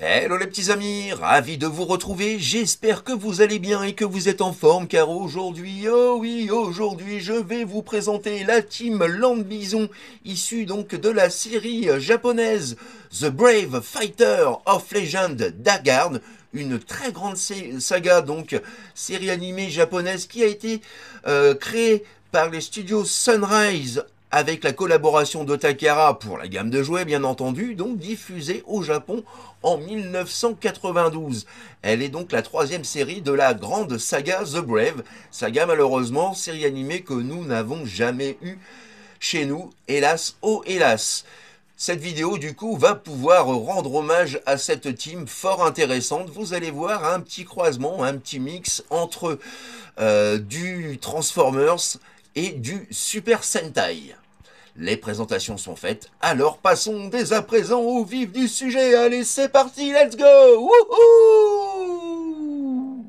Hello les petits amis, ravi de vous retrouver, j'espère que vous allez bien et que vous êtes en forme car aujourd'hui, oh oui, aujourd'hui je vais vous présenter la team Land Bison issue donc de la série japonaise The Brave Fighter of Legend d'Agard, une très grande saga donc série animée japonaise qui a été créée par les studios Sunrise avec la collaboration de Takara pour la gamme de jouets bien entendu, donc diffusée au Japon en 1992. Elle est donc la troisième série de la grande saga The Brave, saga malheureusement série animée que nous n'avons jamais eue chez nous, hélas, oh hélas. Cette vidéo du coup va pouvoir rendre hommage à cette team fort intéressante. Vous allez voir un petit croisement, un petit mix entre du Transformers et du Super Sentai. Les présentations sont faites, alors passons dès à présent au vif du sujet. Allez, c'est parti, let's go! Wouhou!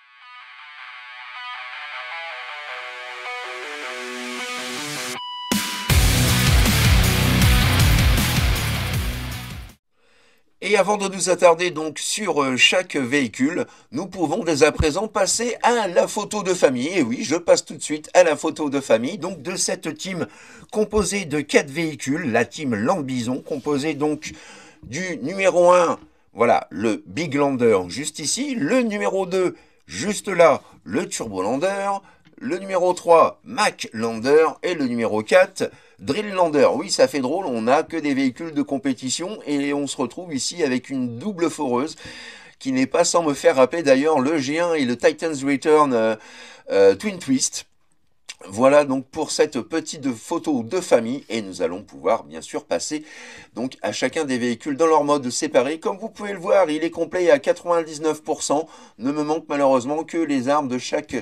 Et avant de nous attarder donc sur chaque véhicule, nous pouvons dès à présent passer à la photo de famille. Et oui, je passe tout de suite à la photo de famille, donc de cette team composée de 4 véhicules, la team Land Bison, composée donc du numéro 1, voilà, le Big Lander juste ici, le numéro 2, juste là, le Turbo Lander, le numéro 3, Mac Lander, et le numéro 4, Drill Lander. Oui, ça fait drôle, on n'a que des véhicules de compétition et on se retrouve ici avec une double foreuse qui n'est pas sans me faire rappeler d'ailleurs le G1 et le Titan's Return Twin Twist. Voilà donc pour cette petite photo de famille et nous allons pouvoir bien sûr passer donc à chacun des véhicules dans leur mode séparé. Comme vous pouvez le voir, il est complet à 99%. Ne me manque malheureusement que les armes de chaque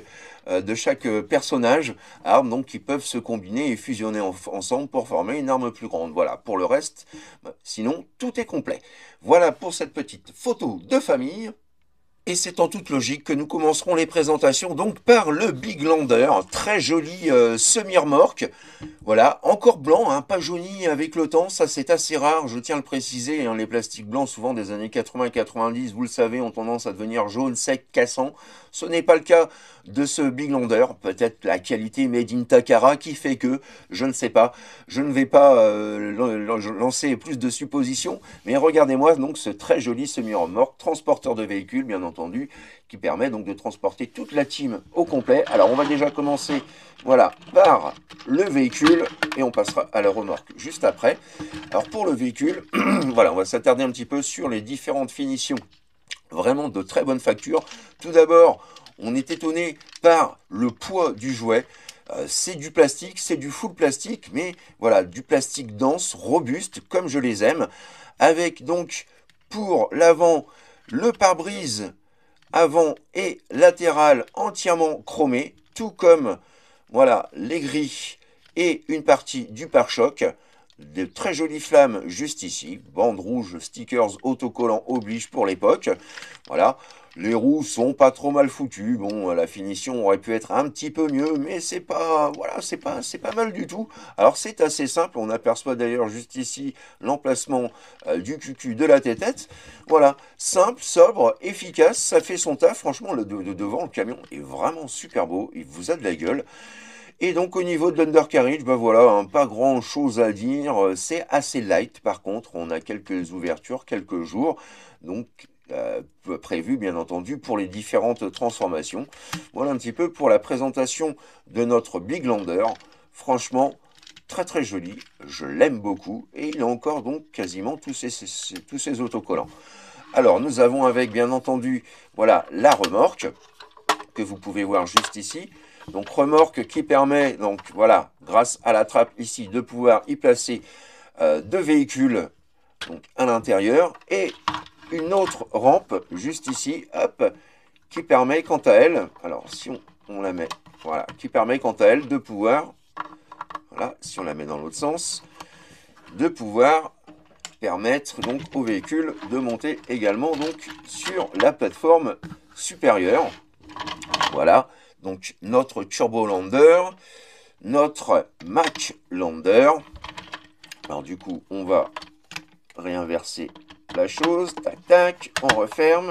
personnage, armes donc qui peuvent se combiner et fusionner ensemble pour former une arme plus grande. Voilà, pour le reste, sinon tout est complet. Voilà pour cette petite photo de famille. Et c'est en toute logique que nous commencerons les présentations donc par le Big Lander, très joli semi-remorque, voilà, encore blanc, hein, pas jauni avec le temps, ça c'est assez rare, je tiens à le préciser, hein, les plastiques blancs souvent des années 80-90, vous le savez, ont tendance à devenir jaune, sec, cassant, ce n'est pas le cas de ce Big Lander, peut-être la qualité made in Takara qui fait que, je ne sais pas, je ne vais pas lancer plus de suppositions, mais regardez-moi donc ce très joli semi-remorque, transporteur de véhicules bien entendu, qui permet donc de transporter toute la team au complet. Alors on va déjà commencer, voilà, par le véhicule et on passera à la remorque juste après. Alors pour le véhicule, voilà, on va s'attarder un petit peu sur les différentes finitions, vraiment de très bonne facture. Tout d'abord, on est étonné par le poids du jouet. C'est du plastique, c'est du full plastique, mais voilà, du plastique dense, robuste, comme je les aime, avec donc pour l'avant le pare-brise avant et latéral entièrement chromé, tout comme voilà les grilles et une partie du pare-choc. De très jolies flammes juste ici, bande rouge, stickers autocollants oblige pour l'époque. Voilà, les roues sont pas trop mal foutues. Bon, la finition aurait pu être un petit peu mieux, mais c'est pas, voilà, c'est pas mal du tout. Alors c'est assez simple. On aperçoit d'ailleurs juste ici l'emplacement du cucu de la tête-tête. Voilà, simple, sobre, efficace, ça fait son taf. Franchement, le devant, le camion est vraiment super beau. Il vous a de la gueule. Et donc au niveau de l'undercarriage, ben voilà, hein, pas grand chose à dire, c'est assez light par contre, on a quelques ouvertures, quelques jours, donc prévues bien entendu pour les différentes transformations. Voilà un petit peu pour la présentation de notre Big Lander, franchement très très joli, je l'aime beaucoup, et il a encore donc quasiment tous ces autocollants. Alors nous avons avec bien entendu, voilà, la remorque, que vous pouvez voir juste ici. Donc remorque qui permet, donc voilà, grâce à la trappe ici, de pouvoir y placer deux véhicules donc, à l'intérieur. Et une autre rampe juste ici, hop, qui permet quant à elle, alors si on la met, voilà, qui permet quant à elle de pouvoir, voilà, si on la met dans l'autre sens, de pouvoir permettre donc au véhicule de monter également donc sur la plateforme supérieure. Voilà, donc notre Turbo Lander, notre Mac Lander. Alors du coup, on va réinverser la chose, tac tac, on referme.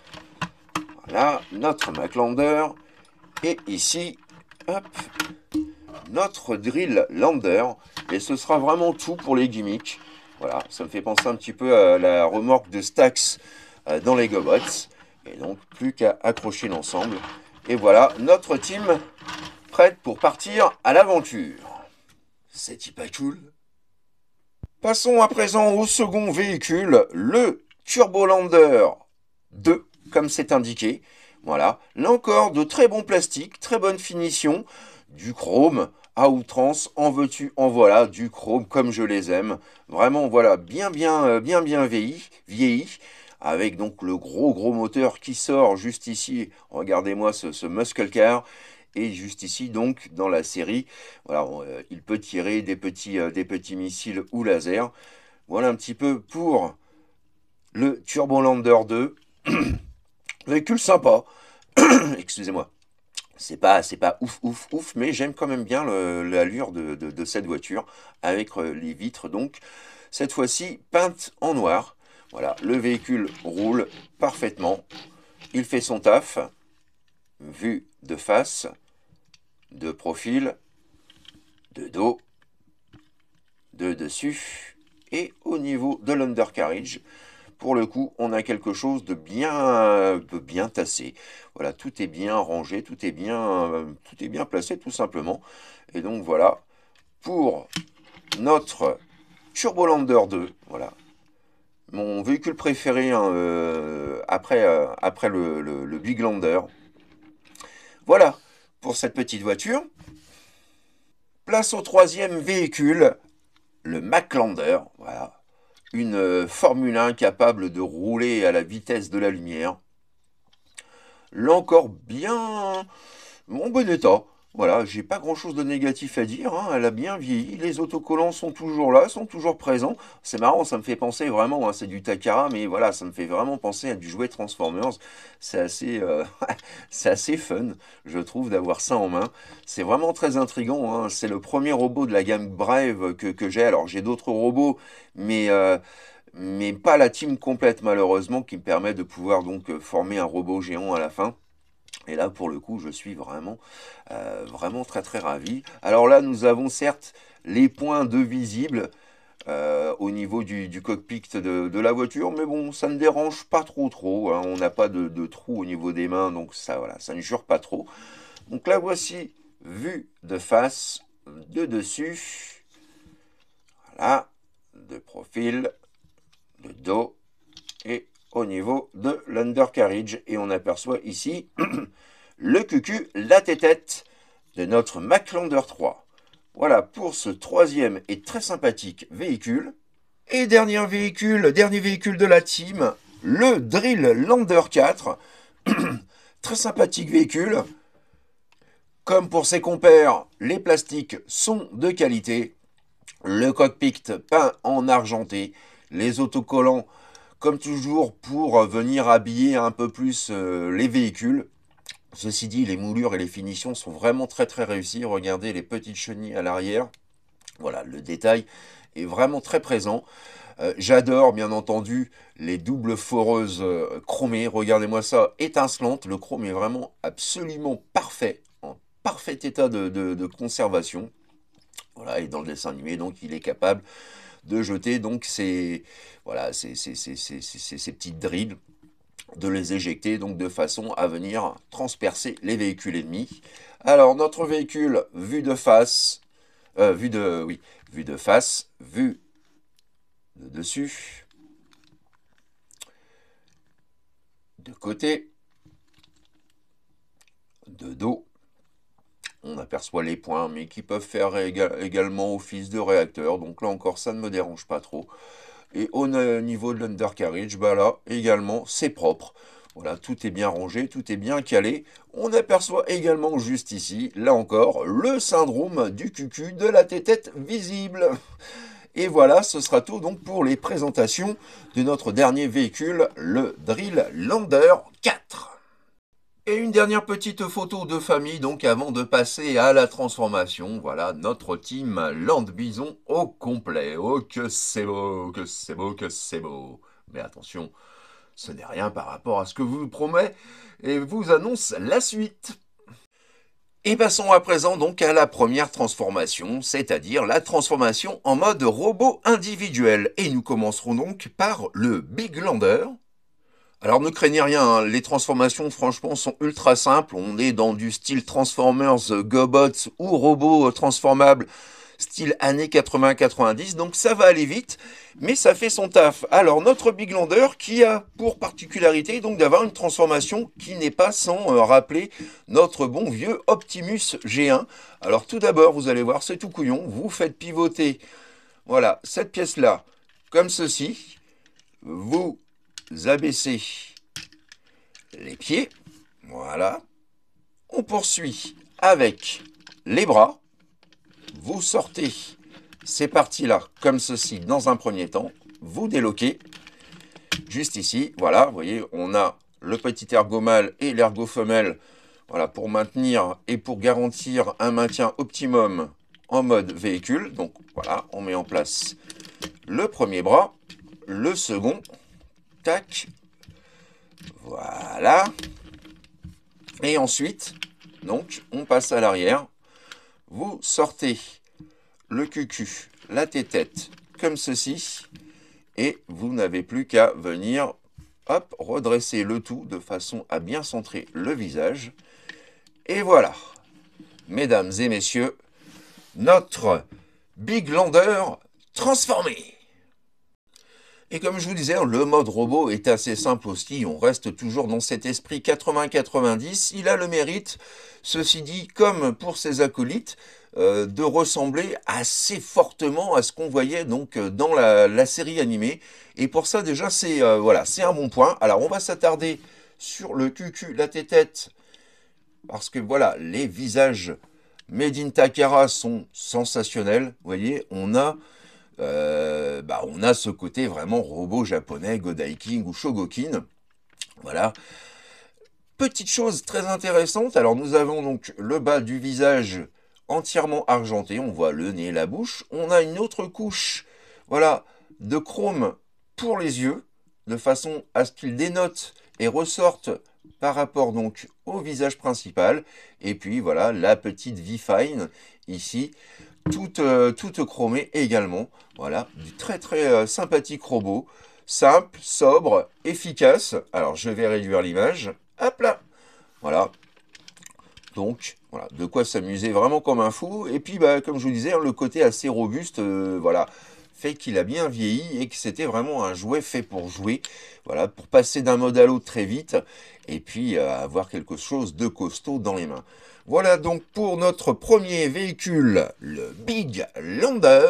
Voilà, notre Maclander. Et ici, hop, notre Drill Lander. Et ce sera vraiment tout pour les gimmicks. Voilà, ça me fait penser un petit peu à la remorque de Stax dans les GoBots. Et donc, plus qu'à accrocher l'ensemble. Et voilà, notre team prête pour partir à l'aventure. C'est-il pas cool? Passons à présent au second véhicule, le Turbolander 2, comme c'est indiqué. Voilà, là encore, de très bons plastiques, très bonne finition, du chrome à outrance, en veux-tu, en voilà, du chrome comme je les aime. Vraiment, voilà, bien vieilli, avec donc le gros moteur qui sort juste ici. Regardez-moi ce muscle car. Et juste ici, donc, dans la série, voilà, il peut tirer des petits missiles ou lasers. Voilà un petit peu pour le Turbolander 2. Véhicule sympa. Excusez-moi. C'est pas ouf, mais j'aime quand même bien l'allure de cette voiture, avec les vitres, donc, cette fois-ci peintes en noir. Voilà, le véhicule roule parfaitement. Il fait son taf. Vue de face, de profil, de dos, de dessus, et au niveau de l'undercarriage, pour le coup, on a quelque chose de bien tassé. Voilà, tout est bien rangé, tout est bien placé, tout simplement. Et donc voilà, pour notre Turbolander 2, voilà, mon véhicule préféré hein, après le Big Lander. Voilà, pour cette petite voiture. Place au troisième véhicule, le Maclander, voilà. Une Formule 1 capable de rouler à la vitesse de la lumière. Là encore, bien en bon état. Voilà, j'ai pas grand chose de négatif à dire, hein. Elle a bien vieilli, les autocollants sont toujours là, sont toujours présents. C'est marrant, ça me fait penser vraiment, hein, c'est du Takara, mais voilà, ça me fait vraiment penser à du jouet Transformers. C'est assez, c'est assez fun, je trouve, d'avoir ça en main. C'est vraiment très intriguant, hein. C'est le premier robot de la gamme Brave que j'ai. Alors j'ai d'autres robots, mais pas la team complète malheureusement, qui me permet de pouvoir donc former un robot géant à la fin. Et là, pour le coup, je suis vraiment très ravi. Alors là, nous avons certes les points de visibles au niveau du cockpit de la voiture, mais bon, ça ne dérange pas trop, hein. On n'a pas de trou au niveau des mains, donc ça, voilà, ça ne jure pas trop. Donc là, voici vue de face, de dessus, voilà, de profil, de dos et au niveau de l'undercarriage. Et on aperçoit ici le cucu, la tête de notre Maclander 3. Voilà pour ce troisième et très sympathique véhicule. Et dernier véhicule de la team, le Drill Lander 4. Très sympathique véhicule. Comme pour ses compères, les plastiques sont de qualité. Le cockpit peint en argenté. Les autocollants, comme toujours, pour venir habiller un peu plus les véhicules. Ceci dit, les moulures et les finitions sont vraiment très réussies. Regardez les petites chenilles à l'arrière. Voilà, le détail est vraiment très présent. J'adore bien entendu les doubles foreuses chromées. Regardez-moi ça, étincelante. Le chrome est vraiment absolument parfait, en parfait état de conservation. Voilà, et dans le dessin animé, donc il est capable de jeter donc voilà, ces petites drills, de les éjecter donc de façon à venir transpercer les véhicules ennemis. Alors notre véhicule vue de face, vue de face, vue de dessus, de côté, de dos. On aperçoit les points, mais qui peuvent faire également office de réacteur. Donc là encore, ça ne me dérange pas trop. Et au niveau de l'undercarriage, bah là également, c'est propre. Voilà, tout est bien rangé, tout est bien calé. On aperçoit également juste ici, là encore, le syndrome du cucu de la tête visible. Et voilà, ce sera tout donc pour les présentations de notre dernier véhicule, le Drill Lander 4. Et une dernière petite photo de famille, donc avant de passer à la transformation. Voilà, notre team Land Bison au complet. Oh, que c'est beau, que c'est beau, que c'est beau. Mais attention, ce n'est rien par rapport à ce que vous promet et vous annonce la suite. Et passons à présent donc à la première transformation, c'est-à-dire la transformation en mode robot individuel. Et nous commencerons donc par le Big Lander. Alors ne craignez rien, hein, les transformations franchement sont ultra simples. On est dans du style Transformers, GoBots ou robots transformables style années 80-90, donc ça va aller vite, mais ça fait son taf. Alors notre Big Lander qui a pour particularité donc d'avoir une transformation qui n'est pas sans rappeler notre bon vieux Optimus G1. Alors tout d'abord, vous allez voir, c'est tout couillon, vous faites pivoter, voilà, cette pièce-là, comme ceci, vous abaissez les pieds, voilà, on poursuit avec les bras, vous sortez ces parties-là comme ceci dans un premier temps, vous déloquez, juste ici, voilà, vous voyez, on a le petit ergot mâle et l'ergot femelle, voilà, pour maintenir et pour garantir un maintien optimum en mode véhicule. Donc voilà, on met en place le premier bras, le second, tac, voilà, et ensuite, donc, on passe à l'arrière. Vous sortez le cucu, la tétette, comme ceci, et vous n'avez plus qu'à venir, hop, redresser le tout de façon à bien centrer le visage. Et voilà, mesdames et messieurs, notre Big Lander transformé. Et comme je vous disais, le mode robot est assez simple aussi, on reste toujours dans cet esprit 80-90, il a le mérite, ceci dit, comme pour ses acolytes, de ressembler assez fortement à ce qu'on voyait donc dans la série animée, et pour ça déjà c'est voilà, c'est un bon point. Alors on va s'attarder sur le cucu, la tétette, parce que voilà, les visages Made in Takara sont sensationnels, vous voyez, on a ce côté vraiment robot japonais, Godai King ou Shogokin. Voilà. Petite chose très intéressante, alors nous avons donc le bas du visage entièrement argenté, on voit le nez et la bouche. On a une autre couche, voilà, de chrome pour les yeux, de façon à ce qu'ils dénotent et ressortent par rapport donc au visage principal. Et puis voilà, la petite V-Fine ici, toute chromée également. Voilà, du très très sympathique robot, simple, sobre, efficace. Alors je vais réduire l'image, hop là, voilà. Donc voilà, de quoi s'amuser vraiment comme un fou. Et puis comme je vous disais, le côté assez robuste, voilà, fait qu'il a bien vieilli et que c'était vraiment un jouet fait pour jouer, voilà, pour passer d'un mode à l'autre très vite et puis avoir quelque chose de costaud dans les mains. Voilà donc pour notre premier véhicule, le Big Lander.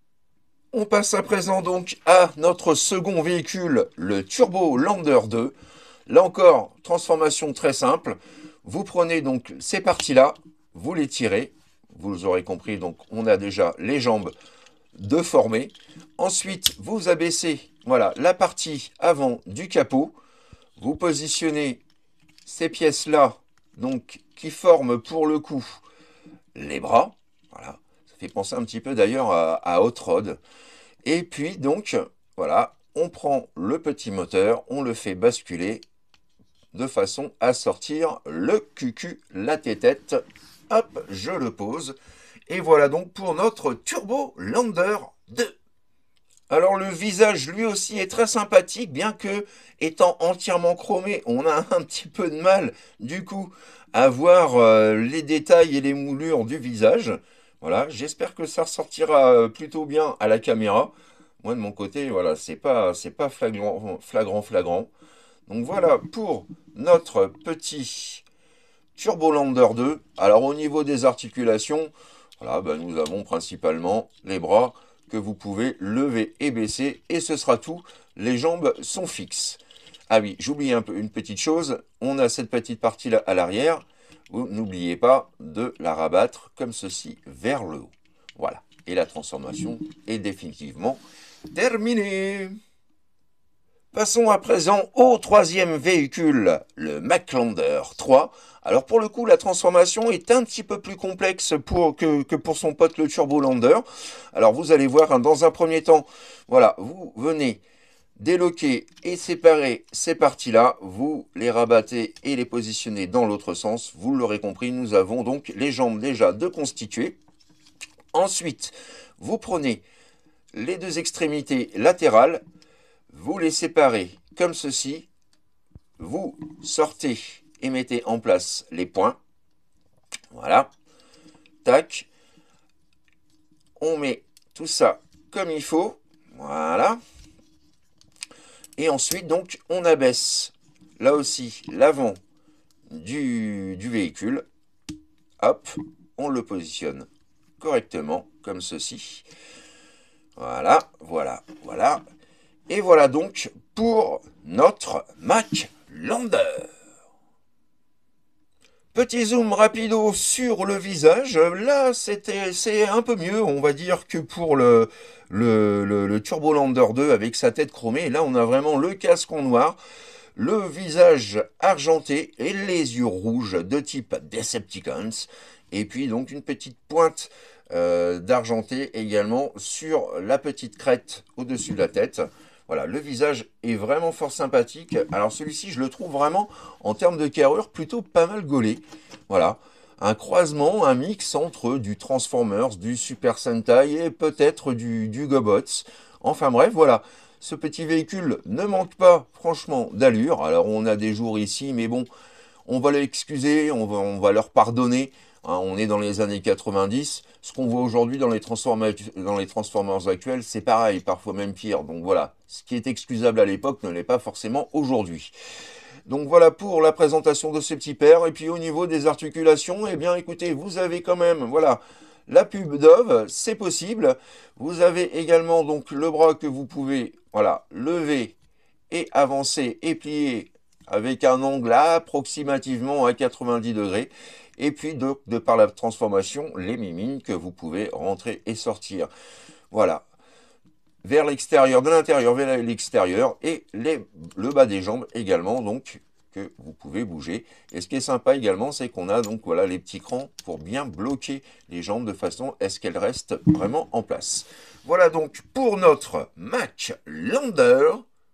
On passe à présent donc à notre second véhicule, le Turbo Lander 2. Là encore, transformation très simple. Vous prenez donc ces parties-là, vous les tirez. Vous aurez compris, donc on a déjà les jambes deformées. Ensuite, vous abaissez voilà, la partie avant du capot. Vous positionnez ces pièces-là, donc qui forment pour le coup les bras. Voilà, ça fait penser un petit peu d'ailleurs à Hot Rod. Et puis donc, voilà, on prend le petit moteur, on le fait basculer de façon à sortir le cucu, la tétette. Hop, je le pose. Et voilà donc pour notre Turbo Lander 2. Alors le visage lui aussi est très sympathique, bien que étant entièrement chromé, on a un petit peu de mal du coup à voir les détails et les moulures du visage. Voilà, j'espère que ça ressortira plutôt bien à la caméra. Moi de mon côté, voilà, c'est pas flagrant. Donc voilà pour notre petit Turbo Lander 2. Alors au niveau des articulations, voilà, nous avons principalement les bras que vous pouvez lever et baisser et ce sera tout. Les jambes sont fixes. Ah oui, j'oublie une petite chose, on a cette petite partie là à l'arrière. Vous n'oubliez pas de la rabattre comme ceci vers le haut. Voilà, et la transformation est définitivement terminée. Passons à présent au troisième véhicule, le Maclander 3. Alors pour le coup, la transformation est un petit peu plus complexe que pour son pote le Turbo Lander. Alors vous allez voir, dans un premier temps, voilà, vous venez déloquer et séparer ces parties-là, vous les rabattez et les positionnez dans l'autre sens. Vous l'aurez compris, nous avons donc les jambes déjà de constituer. Ensuite, vous prenez les deux extrémités latérales, vous les séparez comme ceci, vous sortez et mettez en place les points. Voilà. Tac. On met tout ça comme il faut. Voilà. Et ensuite, donc, on abaisse là aussi l'avant du véhicule. Hop, on le positionne correctement, comme ceci. Voilà, voilà, voilà. Et voilà donc pour notre Mac Lander. Petit zoom rapido sur le visage. Là, c'est un peu mieux, on va dire, que pour le Turbo Lander 2 avec sa tête chromée. Là, on a vraiment le casque en noir, le visage argenté et les yeux rouges de type Decepticons. Et puis donc une petite pointe d'argenté également sur la petite crête au-dessus de la tête. Voilà, le visage est vraiment fort sympathique. Alors celui-ci, je le trouve vraiment, en termes de carrure, plutôt pas mal gaulé. Voilà, un croisement, un mix entre du Transformers, du Super Sentai et peut-être du Gobots. Enfin bref, voilà. Ce petit véhicule ne manque pas, franchement, d'allure. Alors on a des jours ici, mais bon, on va l'excuser, on va leur pardonner. Hein, on est dans les années 90. Ce qu'on voit aujourd'hui dans les Transformers actuels, c'est pareil, parfois même pire. Donc voilà, ce qui est excusable à l'époque ne l'est pas forcément aujourd'hui. Donc voilà pour la présentation de ce petit père. Et puis au niveau des articulations, eh bien écoutez, vous avez quand même, voilà, la pub Dove, c'est possible. Vous avez également donc le bras que vous pouvez, voilà, lever et avancer et plier avec un angle approximativement à 90 degrés. Et puis, de par la transformation, les mimines que vous pouvez rentrer et sortir. Voilà. Vers l'extérieur, de l'intérieur vers l'extérieur. Et le bas des jambes également, donc, que vous pouvez bouger. Et ce qui est sympa également, c'est qu'on a donc, voilà, les petits crans pour bien bloquer les jambes de façon à ce qu'elles restent vraiment en place. Voilà donc pour notre Mac Lander.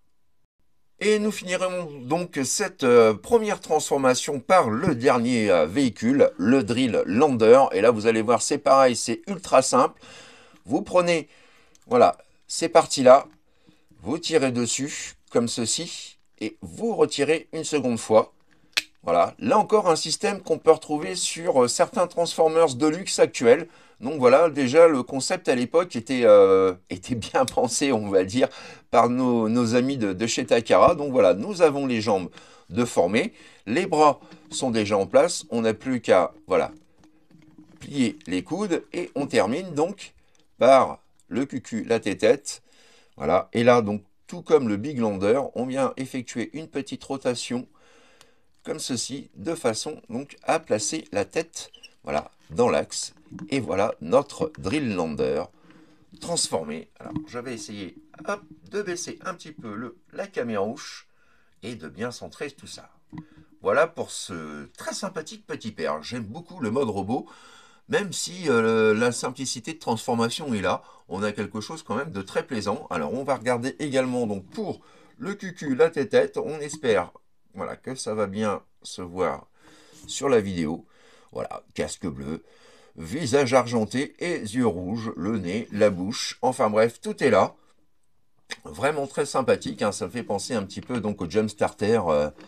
Et nous finirons donc cette première transformation par le dernier véhicule, le Drill Lander. Et là, vous allez voir, c'est pareil, c'est ultra simple. Vous prenez, voilà, ces parties-là, vous tirez dessus, comme ceci, et vous retirez une seconde fois. Voilà, là encore un système qu'on peut retrouver sur certains Transformers de luxe actuels. Donc voilà, déjà le concept à l'époque était bien pensé, on va dire, par nos amis de chez Takara. Donc voilà, nous avons les jambes deformées, les bras sont déjà en place, on n'a plus qu'à, voilà, plier les coudes et on termine donc par le cucu, la tête-tête. Voilà, et là donc, tout comme le Big Lander, on vient effectuer une petite rotation comme ceci, de façon donc à placer la tête, voilà, dans l'axe. Et voilà notre Drill Lander transformé. Alors je vais essayer, hop, de baisser un petit peu la camérouche et de bien centrer tout ça. Voilà pour ce très sympathique petit père. J'aime beaucoup le mode robot, même si la simplicité de transformation est là. On a quelque chose quand même de très plaisant. Alors on va regarder également donc pour le cucu, la tête-tête. On espère, voilà, que ça va bien se voir sur la vidéo. Voilà, casque bleu, visage argenté et yeux rouges, le nez, la bouche. Enfin bref, tout est là. Vraiment très sympathique. Hein, ça me fait penser un petit peu donc au Jump Starter.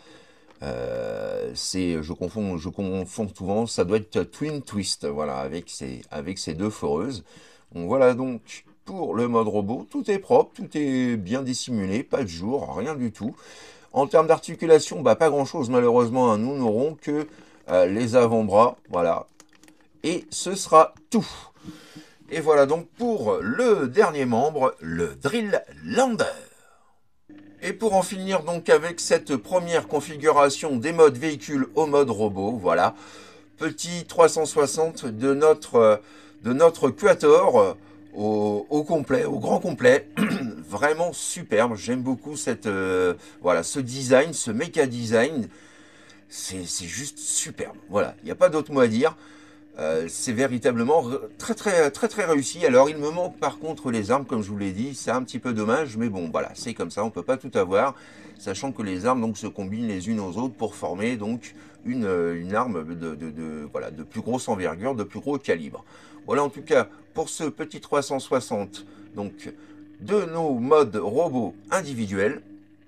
Je confonds souvent. Ça doit être Twin Twist. Voilà, avec ces deux foreuses. Donc voilà donc pour le mode robot. Tout est propre, tout est bien dissimulé, pas de jour, rien du tout. En termes d'articulation, bah, pas grand-chose malheureusement. Hein. Nous n'aurons que les avant-bras, voilà. Et ce sera tout. Et voilà donc pour le dernier membre, le Drill Lander. Et pour en finir donc avec cette première configuration des modes véhicule au mode robot, voilà. Petit 360 de notre Quator au complet, au grand complet. Vraiment superbe, j'aime beaucoup voilà, ce design, ce méca design, c'est juste superbe, voilà, il n'y a pas d'autre mot à dire. C'est véritablement très réussi. Alors il me manque par contre les armes, comme je vous l'ai dit, c'est un petit peu dommage, mais bon voilà, c'est comme ça, on peut pas tout avoir, sachant que les armes donc se combinent les unes aux autres pour former donc une arme voilà, de plus grosse envergure, de plus gros calibre. Voilà en tout cas pour ce petit 360 donc de nos modes robots individuels.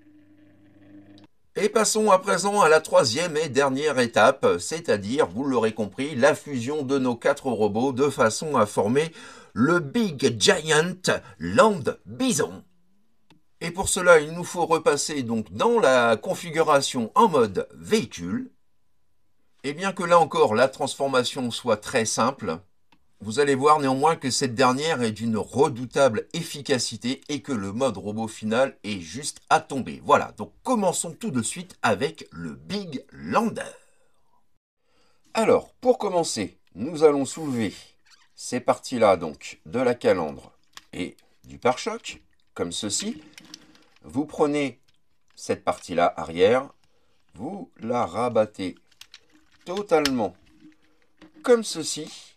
Et passons à présent à la troisième et dernière étape, c'est-à-dire, vous l'aurez compris, la fusion de nos 4 robots de façon à former le Big Giant Land Bison. Et pour cela, il nous faut repasser donc dans la configuration en mode véhicule. Et bien que là encore la transformation soit très simple, vous allez voir néanmoins que cette dernière est d'une redoutable efficacité et que le mode robot final est juste à tomber. Voilà, donc commençons tout de suite avec le Big Lander. Alors, pour commencer, nous allons soulever ces parties-là donc de la calandre et du pare-choc, comme ceci. Vous prenez cette partie-là arrière, vous la rabattez totalement comme ceci.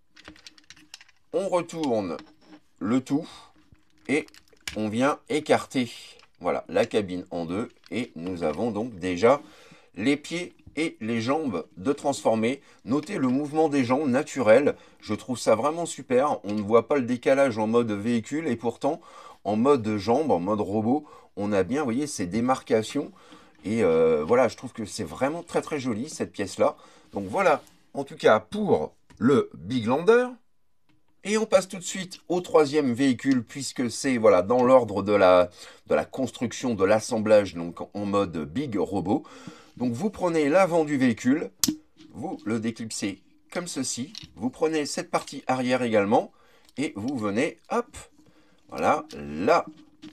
On retourne le tout et on vient écarter voilà, la cabine en deux et nous avons donc déjà les pieds et les jambes de transformer. Notez le mouvement des jambes naturel, je trouve ça vraiment super, on ne voit pas le décalage en mode véhicule et pourtant en mode jambes, en mode robot, on a bien, vous voyez, ces démarcations et voilà, je trouve que c'est vraiment très joli cette pièce-là. Donc voilà, en tout cas pour le Big Lander. Et on passe tout de suite au troisième véhicule, puisque c'est voilà, dans l'ordre de la construction, de l'assemblage, donc en mode Big Robot. Donc vous prenez l'avant du véhicule, vous le déclipsez comme ceci, vous prenez cette partie arrière également, et vous venez, hop, voilà, là,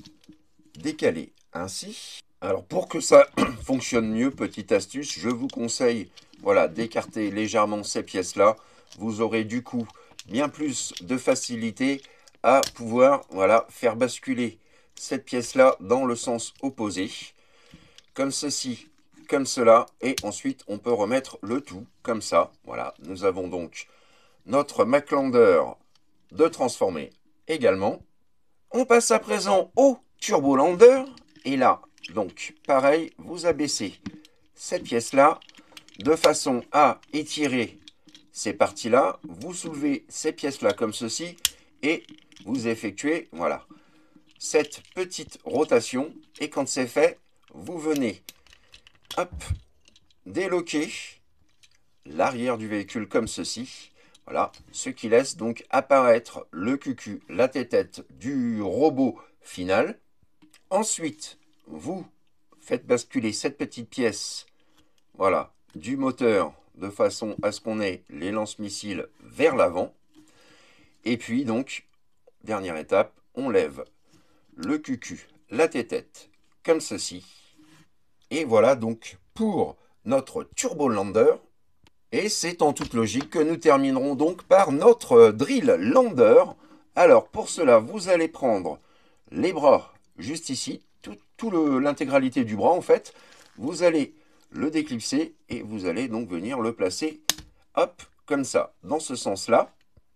décaler ainsi. Alors pour que ça fonctionne mieux, petite astuce, je vous conseille voilà, d'écarter légèrement ces pièces-là. Vous aurez du coup bien plus de facilité à pouvoir voilà, faire basculer cette pièce-là dans le sens opposé, comme ceci, comme cela, et ensuite on peut remettre le tout comme ça. Voilà, nous avons donc notre Maclander de transformer également. On passe à présent au Turbolander, et là, donc pareil, vous abaissez cette pièce-là de façon à étirer ces parties-là, vous soulevez ces pièces-là comme ceci et vous effectuez, voilà, cette petite rotation. Et quand c'est fait, vous venez, hop, déloquer l'arrière du véhicule comme ceci. Voilà, ce qui laisse donc apparaître le cucu, la tête-tête du robot final. Ensuite, vous faites basculer cette petite pièce, voilà, du moteur de façon à ce qu'on ait les lance-missiles vers l'avant. Et puis donc, dernière étape, on lève le cucu, la tête-tête, comme ceci. Et voilà donc pour notre Turbolander. Et c'est en toute logique que nous terminerons donc par notre Drill Lander. Alors pour cela, vous allez prendre les bras juste ici, l'intégralité du bras en fait. Vous allez le déclipser et vous allez donc venir le placer, hop, comme ça, dans ce sens-là.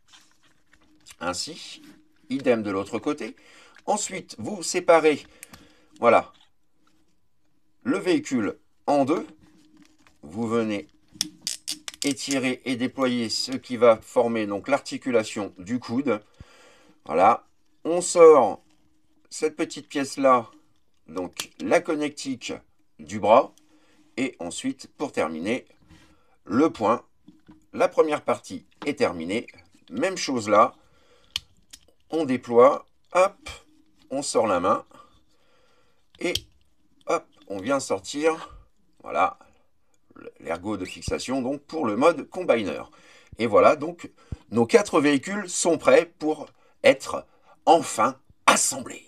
Ainsi, idem de l'autre côté. Ensuite, vous séparez, voilà, le véhicule en deux. Vous venez étirer et déployer ce qui va former donc l'articulation du coude. Voilà, on sort cette petite pièce-là, donc la connectique du bras. Et ensuite, pour terminer, le point. La première partie est terminée. Même chose là. On déploie. Hop. On sort la main. Et hop. On vient sortir. Voilà. L'ergot de fixation donc pour le mode combiner. Et voilà donc nos 4 véhicules sont prêts pour être enfin assemblés.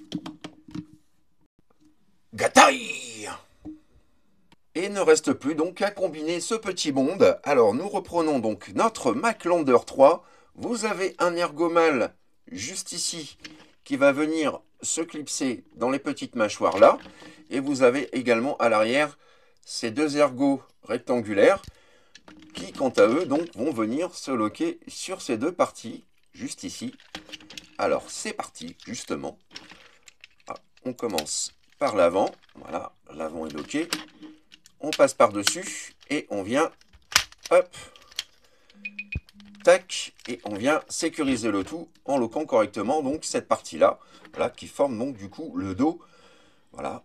Gataï! Et il ne reste plus donc qu'à combiner ce petit monde. Alors nous reprenons donc notre Maclander 3. Vous avez un ergomal juste ici qui va venir se clipser dans les petites mâchoires là. Et vous avez également à l'arrière ces deux ergots rectangulaires qui, quant à eux, donc, vont venir se loquer sur ces deux parties, juste ici. Alors, c'est parti, justement. Ah, on commence par l'avant. Voilà, l'avant est loqué. On passe par-dessus et on vient, hop, tac, et on vient sécuriser le tout en loquant correctement donc cette partie-là, voilà, qui forme donc du coup le dos. Voilà,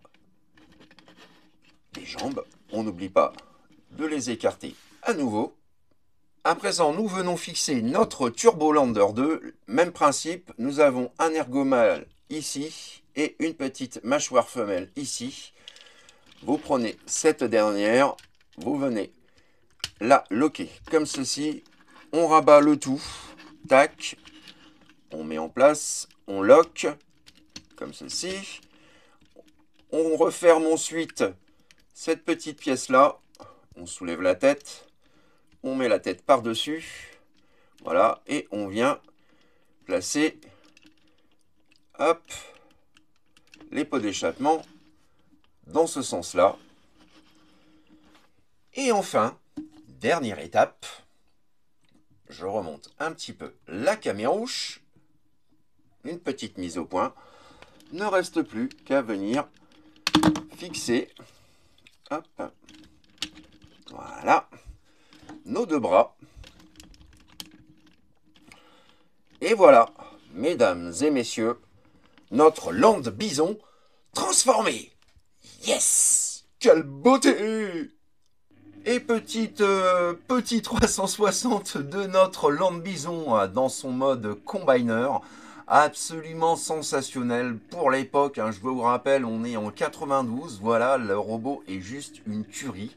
les jambes, on n'oublie pas de les écarter à nouveau. À présent, nous venons fixer notre Turbolander 2. Même principe, nous avons un ergomal ici et une petite mâchoire femelle ici. Vous prenez cette dernière, vous venez la loquer comme ceci. On rabat le tout, tac, on met en place, on lock comme ceci. On referme ensuite cette petite pièce-là, on soulève la tête, on met la tête par-dessus, voilà, et on vient placer, hop, les pots d'échappement dans ce sens-là. Et enfin, dernière étape, je remonte un petit peu la camérouche, une petite mise au point, ne reste plus qu'à venir fixer, hop, voilà, nos deux bras. Et voilà, mesdames et messieurs, notre Land Bison transformé. Yes! Quelle beauté! Et petit 360 de notre Land Bison dans son mode combiner, absolument sensationnel pour l'époque. Je vous rappelle, on est en 92, voilà, le robot est juste une tuerie.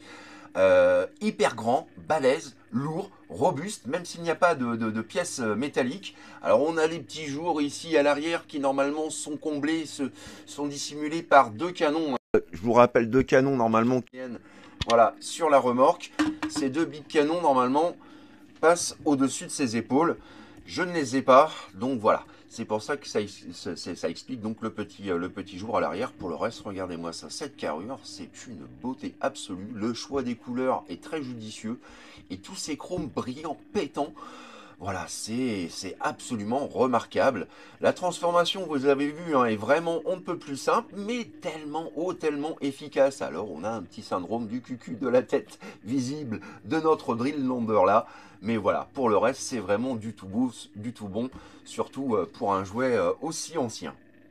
Hyper grand, balèze, lourd, robuste, même s'il n'y a pas de pièces métalliques. Alors on a les petits jours ici à l'arrière qui normalement sont comblés, sont dissimulés par deux canons. Je vous rappelle, deux canons normalement qui viennent, voilà, sur la remorque. Ces deux bics canons normalement passent au-dessus de ses épaules. Je ne les ai pas, donc voilà. C'est pour ça que ça explique donc le petit jour à l'arrière. Pour le reste, regardez-moi ça. Cette carrure, c'est une beauté absolue. Le choix des couleurs est très judicieux. Et tous ces chromes brillants, pétants. Voilà, c'est absolument remarquable. La transformation, vous avez vu, est vraiment on ne peut plus simple, mais tellement haut, tellement efficace. Alors, on a un petit syndrome du cucu de la tête visible de notre drill lander là. Mais voilà, pour le reste, c'est vraiment du tout beau, du tout bon, surtout pour un jouet aussi ancien.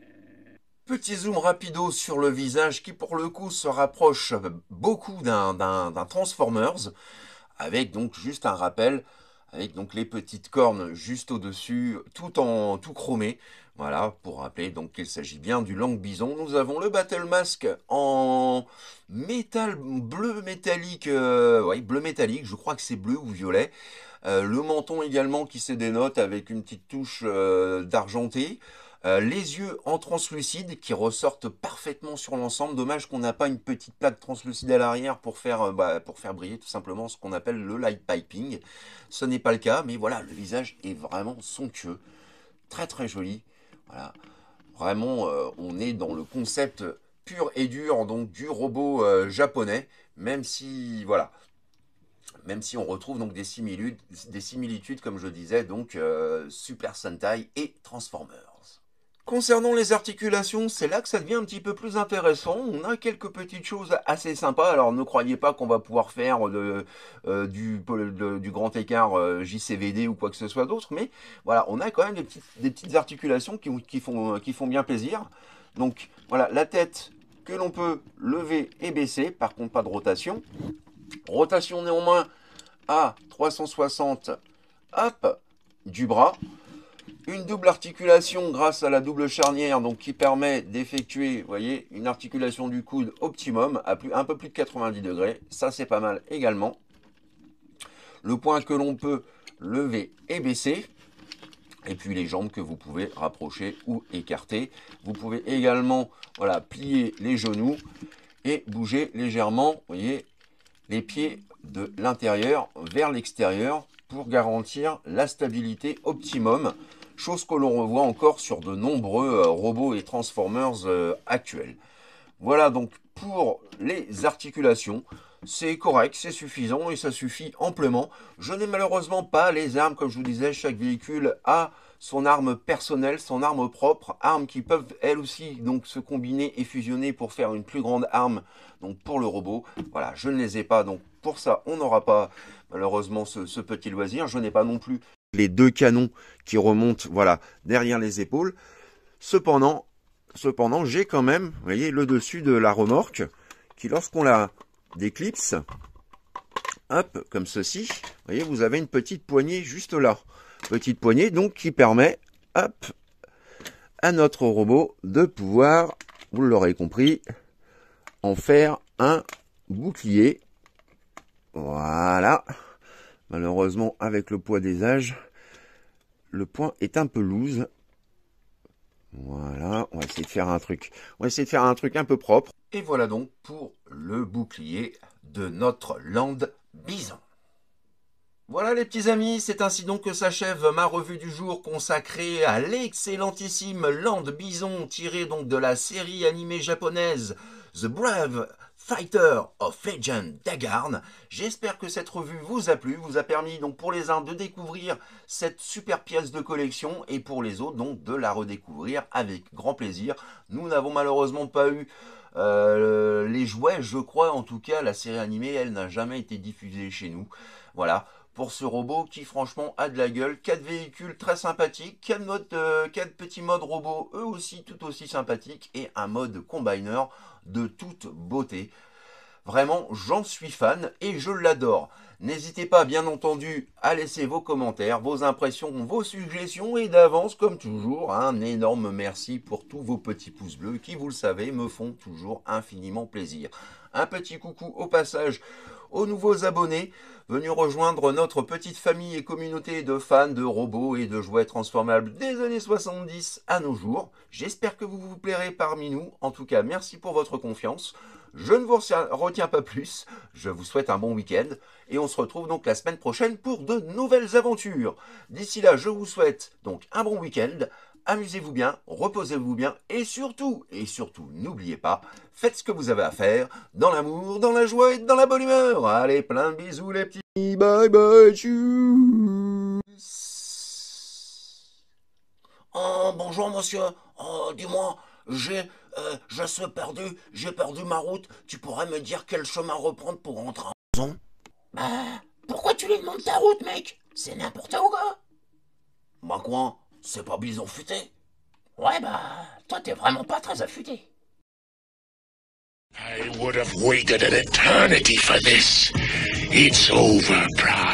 Petit zoom rapido sur le visage qui, pour le coup, se rapproche beaucoup d'un Transformers, avec donc juste un rappel avec donc les petites cornes juste au-dessus, tout chromé. Voilà, pour rappeler donc qu'il s'agit bien du Lang Bison. Nous avons le Battle Mask en métal bleu métallique, ouais, bleu métallique, je crois que c'est bleu ou violet. Le menton également qui se dénote avec une petite touche d'argenté. Les yeux en translucide qui ressortent parfaitement sur l'ensemble. Dommage qu'on n'a pas une petite plaque translucide à l'arrière pour faire briller tout simplement ce qu'on appelle le light piping. Ce n'est pas le cas, mais voilà, le visage est vraiment somptueux. Très très joli. Voilà. Vraiment, on est dans le concept pur et dur donc du robot japonais, même si voilà. Même si on retrouve donc des similitudes, comme je disais, donc Super Sentai et Transformers. Concernant les articulations, c'est là que ça devient un petit peu plus intéressant. On a quelques petites choses assez sympas. Alors ne croyez pas qu'on va pouvoir faire du grand écart JCVD ou quoi que ce soit d'autre, mais voilà, on a quand même des petites articulations qui font bien plaisir. Donc voilà, la tête que l'on peut lever et baisser, par contre pas de rotation. Rotation néanmoins à 360, hop, du bras. Une double articulation grâce à la double charnière donc qui permet d'effectuer, vous voyez, une articulation du coude optimum à un peu plus de 90 degrés. Ça, c'est pas mal également. Le point que l'on peut lever et baisser. Et puis les jambes que vous pouvez rapprocher ou écarter. Vous pouvez également, voilà, plier les genoux et bouger légèrement, vous voyez, les pieds de l'intérieur vers l'extérieur pour garantir la stabilité optimum. Chose que l'on revoit encore sur de nombreux robots et Transformers actuels. Voilà donc pour les articulations. c'est correct, c'est suffisant et ça suffit amplement. Je n'ai malheureusement pas les armes, comme je vous disais, chaque véhicule a son arme personnelle, son arme propre, armes qui peuvent elles aussi donc se combiner et fusionner pour faire une plus grande arme donc pour le robot. Voilà, je ne les ai pas, donc pour ça on n'aura pas malheureusement ce petit loisir. Je n'ai pas non plus les deux canons qui remontent voilà derrière les épaules. Cependant, j'ai quand même, vous voyez, le dessus de la remorque qui, lorsqu'on la déclipse, hop, comme ceci, vous voyez, vous avez une petite poignée juste là. Petite poignée donc qui permet, hop, à notre robot de pouvoir, vous l'aurez compris, en faire un bouclier. Voilà. Malheureusement, avec le poids des âges, le point est un peu loose. Voilà, on va essayer de faire un truc. On va essayer de faire un truc un peu propre. Et voilà donc pour le bouclier de notre Land Bison. Voilà les petits amis, c'est ainsi donc que s'achève ma revue du jour consacrée à l'excellentissime Land Bison tiré donc de la série animée japonaise The Brave Fighter of Legend Dagarn. J'espère que cette revue vous a plu, vous a permis donc pour les uns de découvrir cette super pièce de collection et pour les autres donc de la redécouvrir avec grand plaisir. Nous n'avons malheureusement pas eu les jouets, je crois en tout cas la série animée elle n'a jamais été diffusée chez nous. Voilà. Pour ce robot qui franchement a de la gueule, 4 véhicules très sympathiques, 4 petits modes robots eux aussi tout aussi sympathiques et un mode combiner de toute beauté. Vraiment j'en suis fan et je l'adore. N'hésitez pas bien entendu à laisser vos commentaires, vos impressions, vos suggestions et d'avance comme toujours un énorme merci pour tous vos petits pouces bleus qui vous le savez me font toujours infiniment plaisir. Un petit coucou au passage aux nouveaux abonnés venus rejoindre notre petite famille et communauté de fans de robots et de jouets transformables des années 70 à nos jours. J'espère que vous vous plairez parmi nous. En tout cas, merci pour votre confiance. Je ne vous retiens pas plus. Je vous souhaite un bon week-end et on se retrouve donc la semaine prochaine pour de nouvelles aventures. D'ici là, je vous souhaite donc un bon week-end. Amusez-vous bien, reposez-vous bien et surtout, n'oubliez pas, faites ce que vous avez à faire, dans l'amour, dans la joie et dans la bonne humeur. Allez, plein de bisous les petits. Bye bye, tchuss. Oh, bonjour monsieur. Oh, dis-moi, je suis perdu, j'ai perdu ma route. Tu pourrais me dire quel chemin reprendre pour rentrer en maison? Bah, pourquoi tu lui demandes ta route, mec? C'est n'importe quoi. Bah quoi? C'est pas Bison futé? Ouais, bah, toi t'es vraiment pas très affûté. I would have waited an eternity for this. It's over, Prime.